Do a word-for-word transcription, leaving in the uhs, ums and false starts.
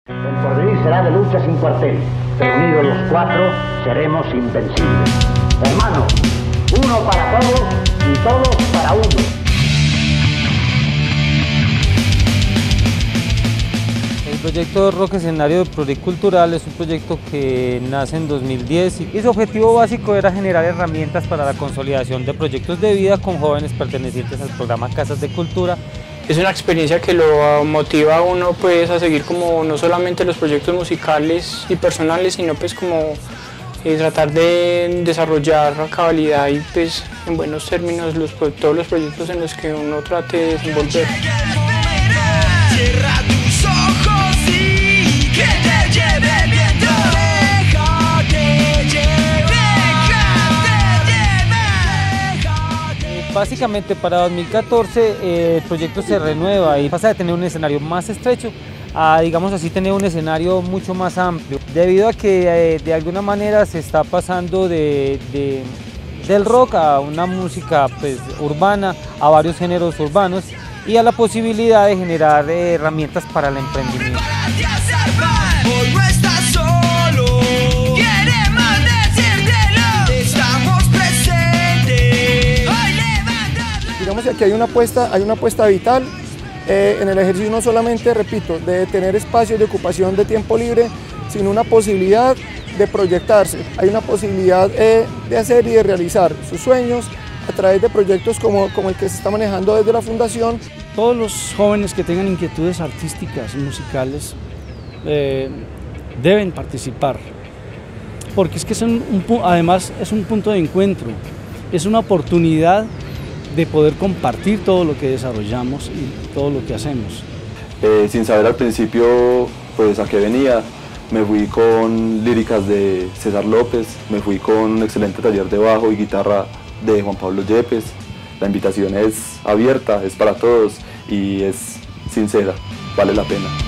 El porvenir será de lucha sin cuartel, pero unidos los cuatro seremos invencibles. Hermanos, uno para todos y todos para uno. El proyecto Rock Escenario de Pluricultural es un proyecto que nace en dos mil diez y su objetivo básico era generar herramientas para la consolidación de proyectos de vida con jóvenes pertenecientes al programa Casas de Cultura. Es una experiencia que lo motiva a uno pues a seguir como no solamente los proyectos musicales y personales, sino pues como eh, tratar de desarrollar a cabalidad y pues en buenos términos los, todos los proyectos en los que uno trate de desenvolver. Cierra tus ojos y que te lleve el viento. Deja que lleve, deja que lleve. Básicamente para dos mil catorce eh, el proyecto se renueva y pasa de tener un escenario más estrecho a, digamos así, tener un escenario mucho más amplio, debido a que eh, de alguna manera se está pasando de, de, del rock a una música pues, urbana, a varios géneros urbanos, y a la posibilidad de generar eh, herramientas para el emprendimiento. Hoy no estás solo, queremos decírtelo, estamos presentes. Hoy levanta. Digamos que aquí hay una apuesta, hay una apuesta vital eh, en el ejercicio, no solamente, repito, de tener espacios de ocupación de tiempo libre, sino una posibilidad de proyectarse. Hay una posibilidad eh, de hacer y de realizar sus sueños a través de proyectos como, como el que se está manejando desde la Fundación. Todos los jóvenes que tengan inquietudes artísticas, musicales, eh, deben participar, porque es que es un, un, además es un punto de encuentro, es una oportunidad de poder compartir todo lo que desarrollamos y todo lo que hacemos. Eh, sin saber al principio pues a qué venía, me fui con líricas de César López, me fui con un excelente taller de bajo y guitarra de Juan Pablo Yepes. La invitación es abierta, es para todos y es sincera, vale la pena.